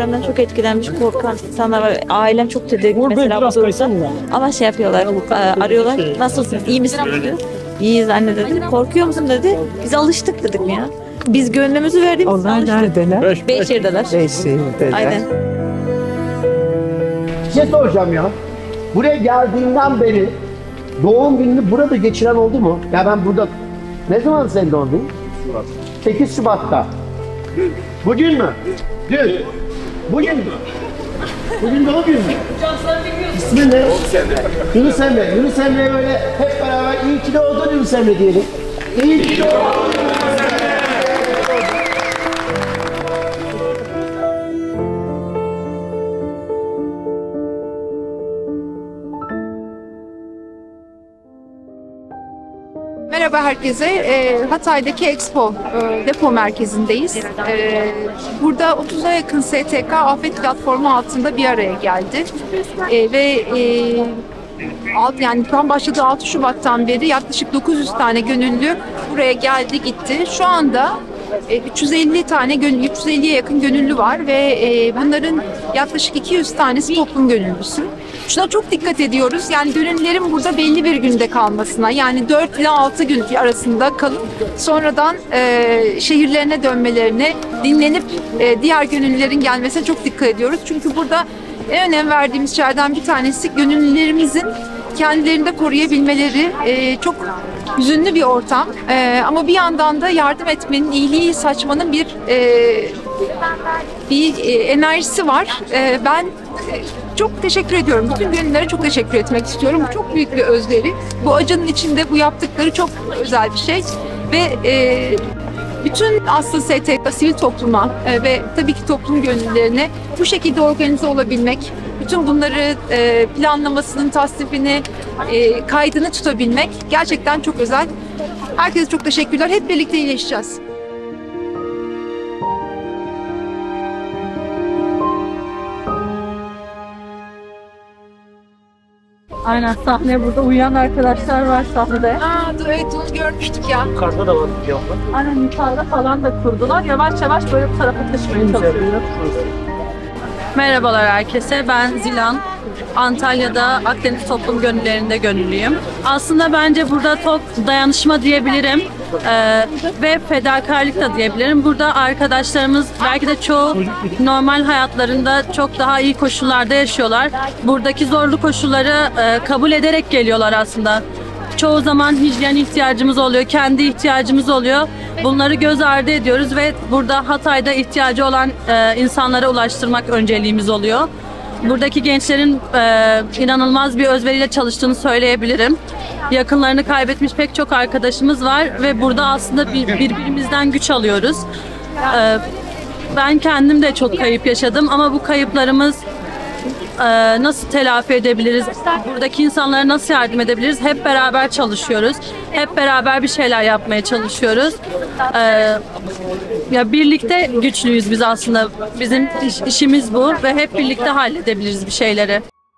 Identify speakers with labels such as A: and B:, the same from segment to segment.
A: depremden çok etkilenmiş, korkan insanlar var. Ailem çok tedirgin mesela bu durumda. Ama şey yapıyorlar, arıyorlar. Nasılsınız, iyi misiniz diyor. İyiyiz anne dedim. Korkuyor musun dedi. Biz alıştık dedim ya. Biz gönlümüzü verdik.
B: Onlar neredeler?
A: Beyşehir'deler.
B: Beyşehir'deler.
A: Aynen.
C: Bir şey soracağım ya. Buraya geldiğinden beri doğum gününü burada geçiren oldu mu? Ya ben burada... Ne zaman senin doğum günün? 8 Şubat'ta. Bugün mü? Dün. Bugün mü? Bugün doğum günü mü? İsmin ne? Yunus Emre. Yunus Emre'ye böyle hep beraber iyi ki doğdun Yunus Emre diyelim. İyi ki doğdun.
D: Merhaba herkese. Hatay'daki Expo depo merkezindeyiz. Burada 30'a yakın STK afet platformu altında bir araya geldi. Yani şu an başladığı 6 Şubat'tan beri yaklaşık 900 tane gönüllü buraya geldi gitti. Şu anda 350'ye yakın gönüllü var ve bunların yaklaşık 200 tanesi toplum gönüllüsü. Şuna çok dikkat ediyoruz. Yani gönüllülerin burada belli bir günde kalmasına, yani 4 ile 6 gün arasında kalıp sonradan şehirlerine dönmelerine, dinlenip diğer gönüllülerin gelmesine çok dikkat ediyoruz. Çünkü burada en önem verdiğimiz şeylerden bir tanesi gönüllülerimizin kendilerini de koruyabilmeleri. Çok hüzünlü bir ortam ama bir yandan da yardım etmenin, iyiliği saçmanın bir enerjisi var. Ben çok teşekkür ediyorum. Bütün gönüllülere çok teşekkür etmek istiyorum. Bu çok büyük bir özveri. Bu acının içinde bu yaptıkları çok özel bir şey. Ve bütün aslında STK, sivil topluma ve tabii ki toplum gönüllülerine bu şekilde organize olabilmek, bütün bunları planlamasının tasnifini, kaydını tutabilmek gerçekten çok özel. Herkese çok teşekkürler. Hep birlikte iyileşeceğiz.
A: Aynen, sahneye burada uyuyan arkadaşlar var sahnede.
D: Evet, onu görmüştük ya.
C: Yukarıda da var.
A: Aynen, yukarıda falan da kurdular. Yavaş yavaş böyle bu tarafa taşımaya çalışıyorlar.
E: Merhabalar herkese, ben Zilan. Antalya'da Akdeniz Toplum Gönüllülerinde gönüllüyüm. Aslında bence burada çok dayanışma diyebilirim ve fedakarlık da diyebilirim. Burada arkadaşlarımız belki de çoğu normal hayatlarında çok daha iyi koşullarda yaşıyorlar. Buradaki zorlu koşulları kabul ederek geliyorlar aslında. Çoğu zaman hijyen ihtiyacımız oluyor, kendi ihtiyacımız oluyor. Bunları göz ardı ediyoruz ve burada Hatay'da ihtiyacı olan insanlara ulaştırmak önceliğimiz oluyor. Buradaki gençlerin inanılmaz bir özveriyle çalıştığını söyleyebilirim. Yakınlarını kaybetmiş pek çok arkadaşımız var ve burada aslında birbirimizden güç alıyoruz. Ben kendim de çok kayıp yaşadım ama bu kayıplarımız nasıl telafi edebiliriz, buradaki insanlara nasıl yardım edebiliriz, hep beraber çalışıyoruz. Hep beraber bir şeyler yapmaya çalışıyoruz. Ya birlikte güçlüyüz biz aslında. Bizim işimiz bu ve hep birlikte halledebiliriz bir şeyleri.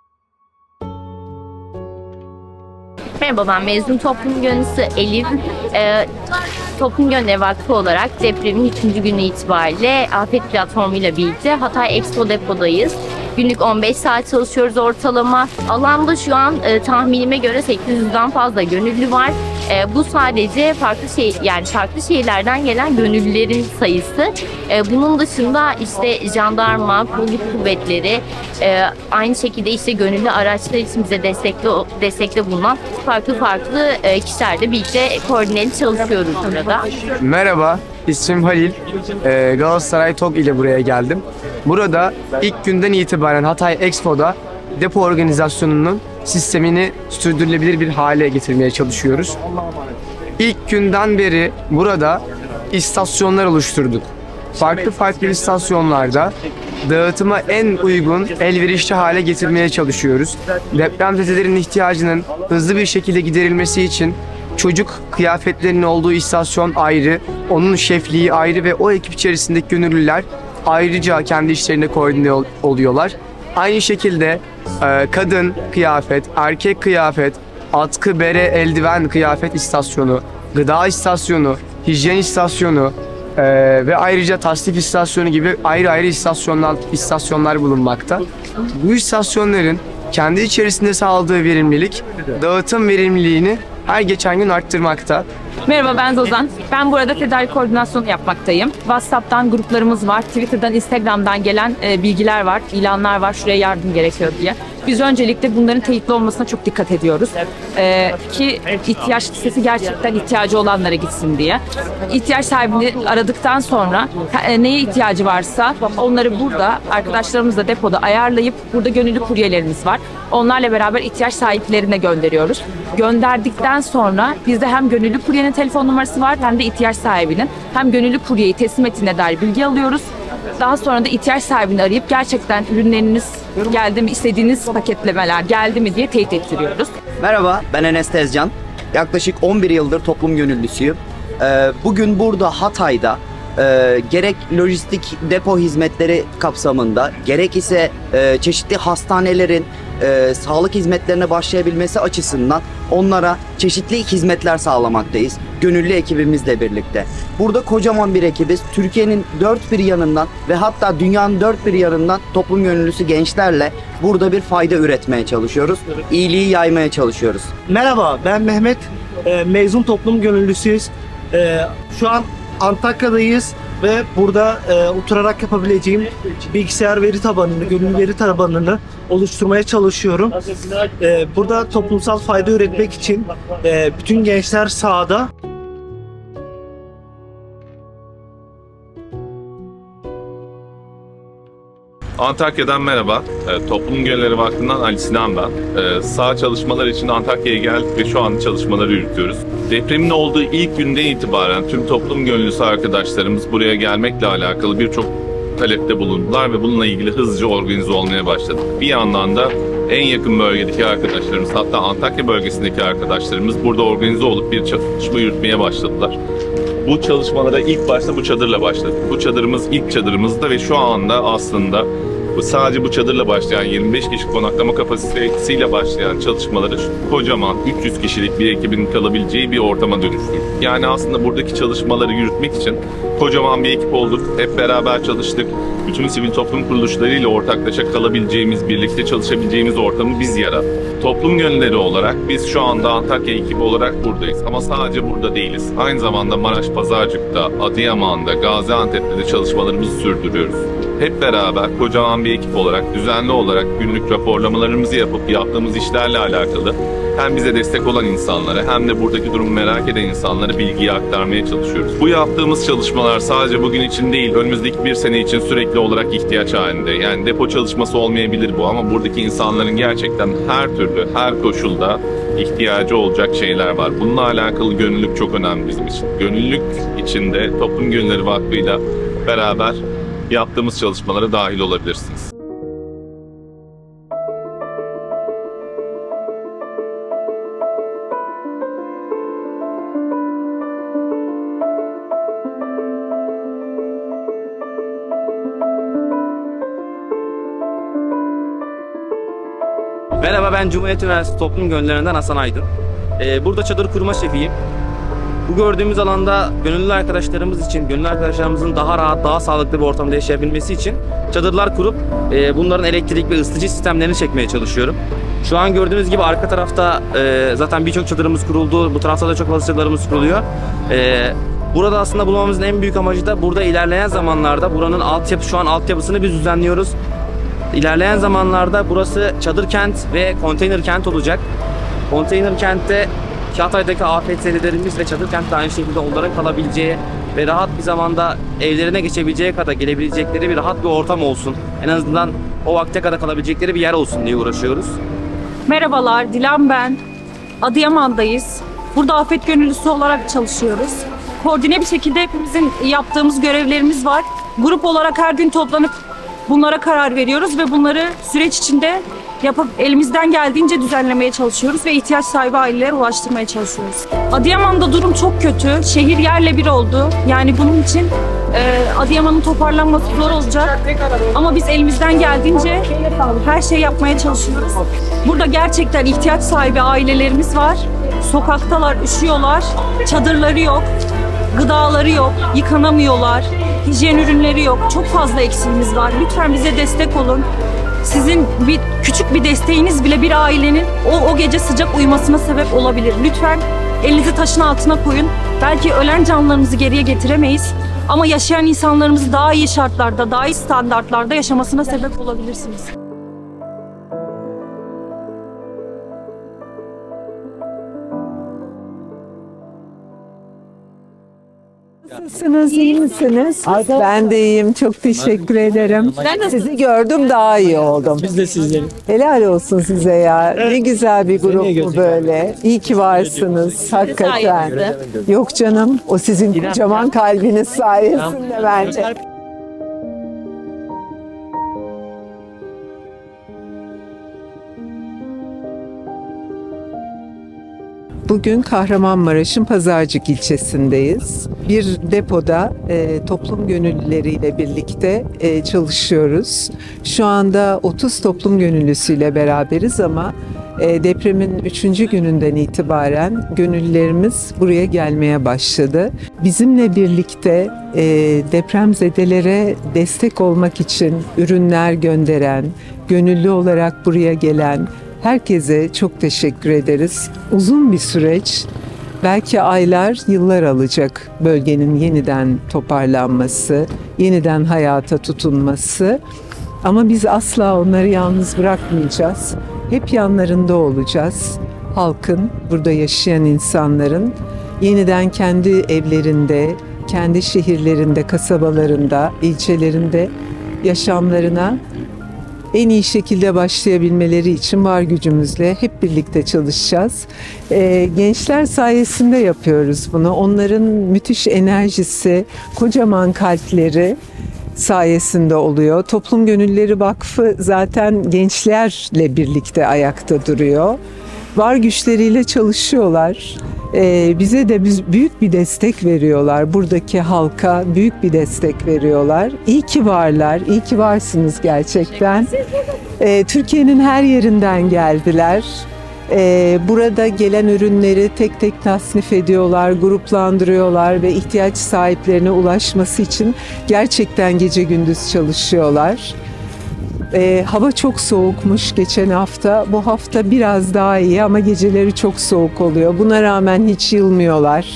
F: Merhaba, ben mezun toplum gönüllüsü Elif. Toplum Gönülleri Vakfı olarak depremin 3. günü itibariyle afet platformuyla birlikte Hatay Expo depodayız. Günlük 15 saat çalışıyoruz ortalama. Alanda şu an tahminime göre 800'den fazla gönüllü var. Bu sadece farklı şehirlerden gelen gönüllülerin sayısı. Bunun dışında işte jandarma, kolluk kuvvetleri, aynı şekilde işte gönüllü araçlar için bize destekte bulunan farklı kişilerle birlikte koordineli çalışıyoruz burada.
G: Merhaba, ismim Halil. Galatasaray TOG ile buraya geldim. Burada ilk günden itibaren Hatay Expo'da depo organizasyonunun sistemini sürdürülebilir bir hale getirmeye çalışıyoruz. İlk günden beri burada istasyonlar oluşturduk. Farklı istasyonlarda dağıtıma en uygun, elverişli hale getirmeye çalışıyoruz. Depremzedelerin ihtiyacının hızlı bir şekilde giderilmesi için çocuk kıyafetlerinin olduğu istasyon ayrı, onun şefliği ayrı ve o ekip içerisindeki gönüllüler ayrıca kendi işlerinde koordine oluyorlar. Aynı şekilde kadın kıyafet, erkek kıyafet, atkı, bere, eldiven kıyafet istasyonu, gıda istasyonu, hijyen istasyonu, Ve ayrıca tasnif istasyonu gibi ayrı ayrı istasyonlar bulunmakta. Bu istasyonların kendi içerisinde sağladığı verimlilik, dağıtım verimliliğini her geçen gün arttırmakta.
H: Merhaba, ben Zozan. Ben burada tedarik koordinasyonu yapmaktayım. WhatsApp'tan gruplarımız var, Twitter'dan, Instagram'dan gelen bilgiler var, ilanlar var, şuraya yardım gerekiyor diye. Biz öncelikle bunların teyitli olmasına çok dikkat ediyoruz. Ki ihtiyaç listesi gerçekten ihtiyacı olanlara gitsin diye. İhtiyaç sahibini aradıktan sonra neye ihtiyacı varsa onları burada arkadaşlarımızla depoda ayarlayıp burada gönüllü kuryelerimiz var. Onlarla beraber ihtiyaç sahiplerine gönderiyoruz. Gönderdikten sonra bizde hem gönüllü kuryenin telefon numarası var hem de ihtiyaç sahibinin. Hem gönüllü kuryeyi teslim ettiğine dair bilgi alıyoruz. Daha sonra da ihtiyaç sahibini arayıp gerçekten ürünleriniz geldi mi, istediğiniz paketlemeler geldi mi diye teyit ettiriyoruz.
I: Merhaba, ben Enes Tezcan. Yaklaşık 11 yıldır toplum gönüllüsüyüm. Bugün burada Hatay'da gerek lojistik depo hizmetleri kapsamında, gerek ise çeşitli hastanelerin sağlık hizmetlerine başlayabilmesi açısından onlara çeşitli hizmetler sağlamaktayız. Gönüllü ekibimizle birlikte. Burada kocaman bir ekibiz. Türkiye'nin dört bir yanından ve hatta dünyanın dört bir yanından toplum gönüllüsü gençlerle burada bir fayda üretmeye çalışıyoruz. İyiliği yaymaya çalışıyoruz.
J: Merhaba, ben Mehmet. Mezun toplum gönüllüsüyüz. Şu an Antakya'dayız ve burada oturarak yapabileceğim bilgisayar veri tabanını, gönüllü veri tabanını oluşturmaya çalışıyorum. Burada toplumsal fayda üretmek için bütün gençler sahada.
K: Antakya'dan merhaba. Toplum Gönülleri Vakfı'ndan Ali Sinan ben. Saha çalışmalar için Antakya'ya geldik ve şu an çalışmaları yürütüyoruz. Depremin olduğu ilk günden itibaren tüm toplum gönüllüsü arkadaşlarımız buraya gelmekle alakalı birçok talepte bulundular ve bununla ilgili hızlıca organize olmaya başladık. Bir yandan da en yakın bölgedeki arkadaşlarımız, hatta Antakya bölgesindeki arkadaşlarımız burada organize olup bir çalışma yürütmeye başladılar. Bu çalışmalara ilk başta bu çadırla başladık. Bu çadırımız ilk çadırımızda ve şu anda aslında sadece bu çadırla başlayan 25 kişi konaklama kapasitesiyle başlayan çalışmaları kocaman 300 kişilik bir ekibin kalabileceği bir ortama dönüştürdük. Yani aslında buradaki çalışmaları yürütmek için kocaman bir ekip olduk. Hep beraber çalıştık. Bütün sivil toplum kuruluşlarıyla ortaklaşa kalabileceğimiz, birlikte çalışabileceğimiz ortamı biz yarattık. Toplum gönülleri olarak biz şu anda Antakya ekibi olarak buradayız. Ama sadece burada değiliz. Aynı zamanda Maraş, Pazarcık'ta, Adıyaman'da, Gaziantep'te de çalışmalarımızı sürdürüyoruz. Hep beraber kocaman bir ekip olarak, düzenli olarak günlük raporlamalarımızı yapıp yaptığımız işlerle alakalı hem bize destek olan insanlara hem de buradaki durumu merak eden insanlara bilgiyi aktarmaya çalışıyoruz. Bu yaptığımız çalışmalar sadece bugün için değil, önümüzdeki bir sene için sürekli olarak ihtiyaç halinde. Yani depo çalışması olmayabilir bu ama buradaki insanların gerçekten her türlü, her koşulda ihtiyacı olacak şeyler var. Bununla alakalı gönüllülük çok önemli bizim için. Gönüllülük içinde Toplum Gönülleri Vakfı'yla beraber yaptığımız çalışmalara dahil olabilirsiniz.
L: Merhaba, ben Cumhuriyet Üniversitesi Toplum Gönüllerinden Hasan Aydın. Burada çadır kurma şefiyim. Bu gördüğümüz alanda gönüllü arkadaşlarımız için, gönüllü arkadaşlarımızın daha rahat, daha sağlıklı bir ortamda yaşayabilmesi için çadırlar kurup bunların elektrik ve ısıtıcı sistemlerini çekmeye çalışıyorum. Şu an gördüğünüz gibi arka tarafta zaten birçok çadırımız kuruldu. Bu tarafta da çok fazla çadırlarımız kuruluyor. Burada aslında bulmamızın en büyük amacı da burada ilerleyen zamanlarda buranın şu an altyapısını biz düzenliyoruz. İlerleyen zamanlarda burası çadır kent ve konteyner kent olacak. Konteyner kentte Hatay'daki afetzedelerimiz ve çadır kentte aynı şekilde onların kalabileceği ve rahat bir zamanda evlerine geçebileceği kadar gelebilecekleri bir rahat bir ortam olsun. En azından o vakte kadar kalabilecekleri bir yer olsun diye uğraşıyoruz.
H: Merhabalar, Dilan ben. Adıyaman'dayız. Burada afet gönüllüsü olarak çalışıyoruz. Koordine bir şekilde hepimizin yaptığımız görevlerimiz var. Grup olarak her gün toplanıp bunlara karar veriyoruz ve bunları süreç içinde yapıp elimizden geldiğince düzenlemeye çalışıyoruz ve ihtiyaç sahibi ailelere ulaştırmaya çalışıyoruz. Adıyaman'da durum çok kötü. Şehir yerle bir oldu. Yani bunun için Adıyaman'ın toparlanması zor olacak. Ama biz elimizden geldiğince her şeyi yapmaya çalışıyoruz. Burada gerçekten ihtiyaç sahibi ailelerimiz var. Sokaktalar, üşüyorlar. Çadırları yok.
M: gıdaları yok, yıkanamıyorlar, hijyen ürünleri yok. Çok fazla eksiğimiz var. Lütfen bize destek olun. Sizin küçük bir desteğiniz bile bir ailenin o gece sıcak uyumasına sebep olabilir. Lütfen elinizi taşın altına koyun. Belki ölen canlılarımızı geriye getiremeyiz. Ama yaşayan insanlarımızı daha iyi şartlarda, daha iyi standartlarda yaşamasına sebep olabilirsiniz.
B: Nasılsınız, iyi misiniz? Ben de iyiyim, çok teşekkür ederim. Sizi gördüm, daha iyi oldum.
N: Biz de sizleri.
B: Helal olsun size ya. Ne güzel bir grup bu böyle. İyi ki varsınız, hakikaten. Yok canım, o sizin kocaman kalbiniz sayesinde bence. Bugün Kahramanmaraş'ın Pazarcık ilçesindeyiz. Bir depoda toplum gönüllüleriyle birlikte çalışıyoruz. Şu anda 30 toplum gönüllüsüyle beraberiz ama depremin 3. gününden itibaren gönüllülerimiz buraya gelmeye başladı. Bizimle birlikte depremzedelere destek olmak için ürünler gönderen, gönüllü olarak buraya gelen herkese çok teşekkür ederiz. Uzun bir süreç, belki aylar, yıllar alacak bölgenin yeniden toparlanması, yeniden hayata tutunması. Ama biz asla onları yalnız bırakmayacağız. Hep yanlarında olacağız. Halkın, burada yaşayan insanların yeniden kendi evlerinde, kendi şehirlerinde, kasabalarında, ilçelerinde yaşamlarına en iyi şekilde başlayabilmeleri için var gücümüzle hep birlikte çalışacağız. Gençler sayesinde yapıyoruz bunu. Onların müthiş enerjisi, kocaman kalpleri sayesinde oluyor. Toplum Gönülleri Vakfı zaten gençlerle birlikte ayakta duruyor. Var güçleriyle çalışıyorlar. Bize de büyük bir destek veriyorlar. Buradaki halka büyük bir destek veriyorlar. İyi ki varlar, iyi ki varsınız gerçekten. Türkiye'nin her yerinden geldiler. Burada gelen ürünleri tek tek tasnif ediyorlar, gruplandırıyorlar ve ihtiyaç sahiplerine ulaşması için gerçekten gece gündüz çalışıyorlar. Hava çok soğukmuş geçen hafta. Bu hafta biraz daha iyi ama geceleri çok soğuk oluyor. Buna rağmen hiç yılmıyorlar.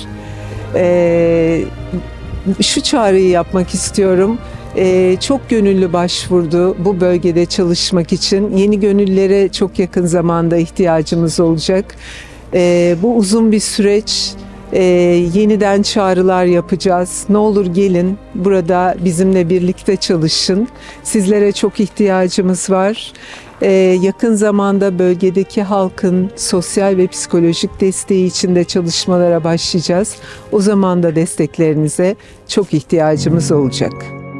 B: Şu çağrıyı yapmak istiyorum. Çok gönüllü başvurdu bu bölgede çalışmak için. Yeni gönüllere çok yakın zamanda ihtiyacımız olacak. Bu uzun bir süreç. Yeniden çağrılar yapacağız. Ne olur gelin, burada bizimle birlikte çalışın. Sizlere çok ihtiyacımız var. Yakın zamanda bölgedeki halkın sosyal ve psikolojik desteği için de çalışmalara başlayacağız. O zaman da desteklerinize çok ihtiyacımız olacak.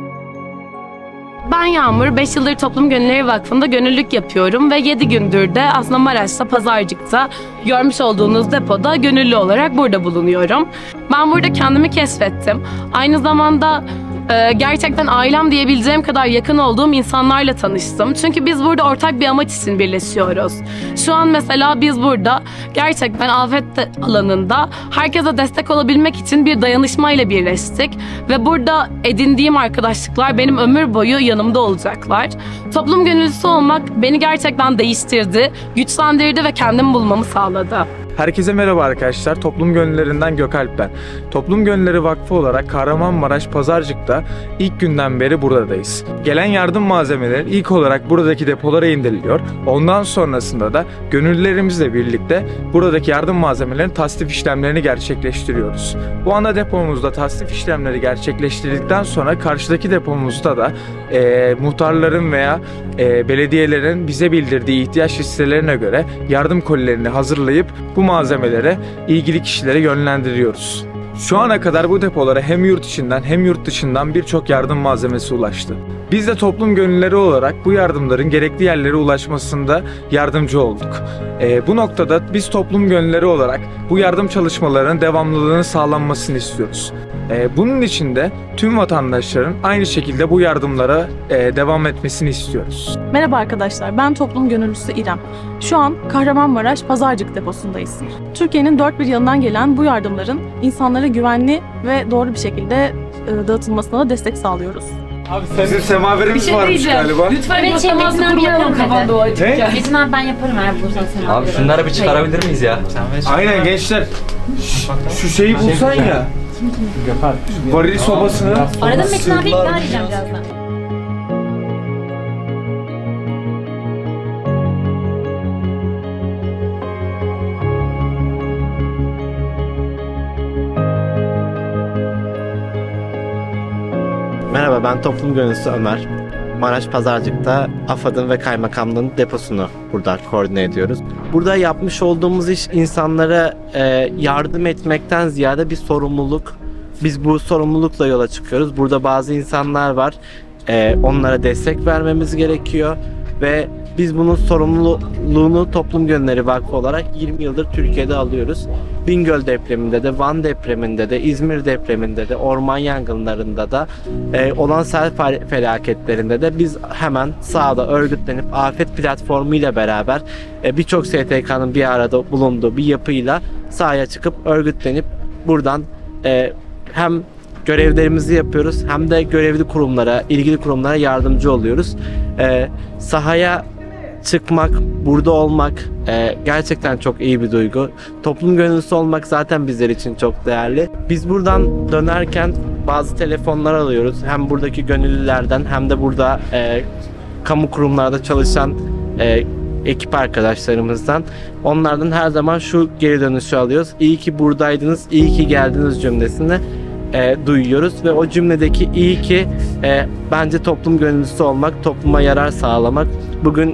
O: Ben Yağmur, 5 yıldır Toplum Gönülleri Vakfı'nda gönüllülük yapıyorum ve 7 gündür de aslında Maraş'ta, Pazarcık'ta görmüş olduğunuz depoda gönüllü olarak burada bulunuyorum. Ben burada kendimi keşfettim. Aynı zamanda gerçekten ailem diyebileceğim kadar yakın olduğum insanlarla tanıştım. Çünkü biz burada ortak bir amaç için birleşiyoruz. Şu an mesela biz burada gerçekten afet alanında herkese destek olabilmek için bir dayanışmayla birleştik. Ve burada edindiğim arkadaşlıklar benim ömür boyu yanımda olacaklar. Toplum gönüllüsü olmak beni gerçekten değiştirdi, güçlendirdi ve kendimi bulmamı sağladı.
P: Herkese merhaba arkadaşlar. Toplum Gönüllerinden Gökalp ben. Toplum Gönülleri Vakfı olarak Kahramanmaraş Pazarcık'ta ilk günden beri buradayız. Gelen yardım malzemeleri ilk olarak buradaki depolara indiriliyor. Ondan sonrasında da gönüllülerimizle birlikte buradaki yardım malzemelerinin tasnif işlemlerini gerçekleştiriyoruz. Bu anda depomuzda tasnif işlemleri gerçekleştirdikten sonra karşıdaki depomuzda da muhtarların veya belediyelerin bize bildirdiği ihtiyaç listelerine göre yardım kolilerini hazırlayıp bu malzemelere ilgili kişilere yönlendiriyoruz. Şu ana kadar bu depolara hem yurt içinden hem yurt dışından birçok yardım malzemesi ulaştı. Biz de toplum gönüllüleri olarak bu yardımların gerekli yerlere ulaşmasında yardımcı olduk. Bu noktada biz toplum gönüllüleri olarak bu yardım çalışmalarının devamlılığını sağlanmasını istiyoruz. Bunun için de tüm vatandaşların aynı şekilde bu yardımlara devam etmesini istiyoruz.
N: Merhaba arkadaşlar, ben toplum gönüllüsü İrem. Şu an Kahramanmaraş Pazarcık deposundayız. Türkiye'nin dört bir yanından gelen bu yardımların insanlara güvenli ve doğru bir şekilde dağıtılmasına da destek sağlıyoruz.
P: Abi bizim semaverimiz varmış galiba.
Q: Lütfen bir teması kurmayalım kafanda o açıkken.
F: Metin abi ben yaparım eğer bulursan semaver.
R: Abi şunları bir çıkarabilir miyiz ya?
P: Aynen gençler. Şu şeyi bulsan ya. Varil sobasını.
F: Arada Metin abi ikna edeceğim birazdan.
S: Merhaba, ben toplum gönüllüsü Ömer. Maraş Pazarcık'ta AFAD'ın ve kaymakamlığın deposunu burada koordine ediyoruz. Burada yapmış olduğumuz iş insanlara yardım etmekten ziyade bir sorumluluk. Biz bu sorumlulukla yola çıkıyoruz. Burada bazı insanlar var. Onlara destek vermemiz gerekiyor ve biz bunun sorumluluğunu Toplum Gönülleri Vakfı olarak 20 yıldır Türkiye'de alıyoruz. Bingöl depreminde de, Van depreminde de, İzmir depreminde de, orman yangınlarında da, olan sel felaketlerinde de biz hemen sahada örgütlenip afet platformu ile beraber birçok STK'nın bir arada bulunduğu bir yapıyla sahaya çıkıp örgütlenip buradan hem görevlerimizi yapıyoruz hem de görevli kurumlara, ilgili kurumlara yardımcı oluyoruz. Sahaya çıkmak, burada olmak gerçekten çok iyi bir duygu. Toplum gönüllüsü olmak zaten bizler için çok değerli. Biz buradan dönerken bazı telefonlar alıyoruz. Hem buradaki gönüllülerden hem de burada kamu kurumlarda çalışan ekip arkadaşlarımızdan. Onlardan her zaman şu geri dönüşü alıyoruz. İyi ki buradaydınız, iyi ki geldiniz cümlesini duyuyoruz ve o cümledeki iyi ki bence toplum gönüllüsü olmak, topluma yarar sağlamak. Bugün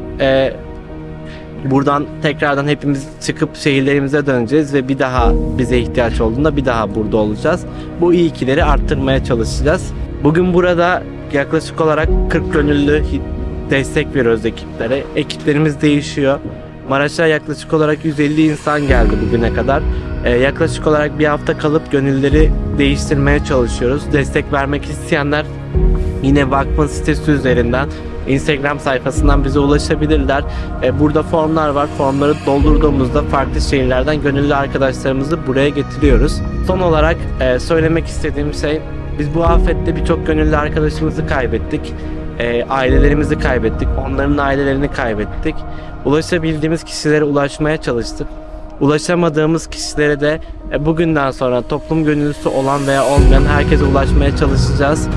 S: buradan tekrardan hepimiz çıkıp şehirlerimize döneceğiz ve bir daha bize ihtiyaç olduğunda bir daha burada olacağız. Bu iyi kileri arttırmaya çalışacağız. Bugün burada yaklaşık olarak 40 gönüllü destek veriyoruz ekiplere. Ekiplerimiz değişiyor. Maraş'a yaklaşık olarak 150 insan geldi bugüne kadar. Yaklaşık olarak bir hafta kalıp gönülleri değiştirmeye çalışıyoruz. Destek vermek isteyenler yine vakfın sitesi üzerinden, Instagram sayfasından bize ulaşabilirler. Burada formlar var. Formları doldurduğumuzda farklı şehirlerden gönüllü arkadaşlarımızı buraya getiriyoruz. Son olarak söylemek istediğim şey, biz bu afette birçok gönüllü arkadaşımızı kaybettik. Ailelerimizi kaybettik. Onların ailelerini kaybettik. Ulaşabildiğimiz kişilere ulaşmaya çalıştık. Ulaşamadığımız kişilere de bugünden sonra toplum gönüllüsü olan veya olmayan herkese ulaşmaya çalışacağız.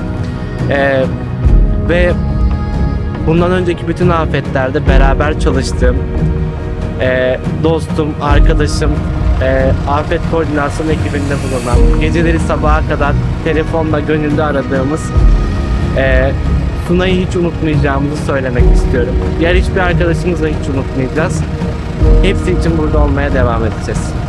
S: Ve bundan önceki bütün afetlerde beraber çalıştığım dostum, arkadaşım, afet koordinasyon ekibinde bulunan, geceleri sabaha kadar telefonla gönüllü aradığımız Sunay'ı hiç unutmayacağımızı söylemek istiyorum. Diğer hiçbir arkadaşımızla hiç unutmayacağız. Hepsi için burada olmaya devam edeceğiz.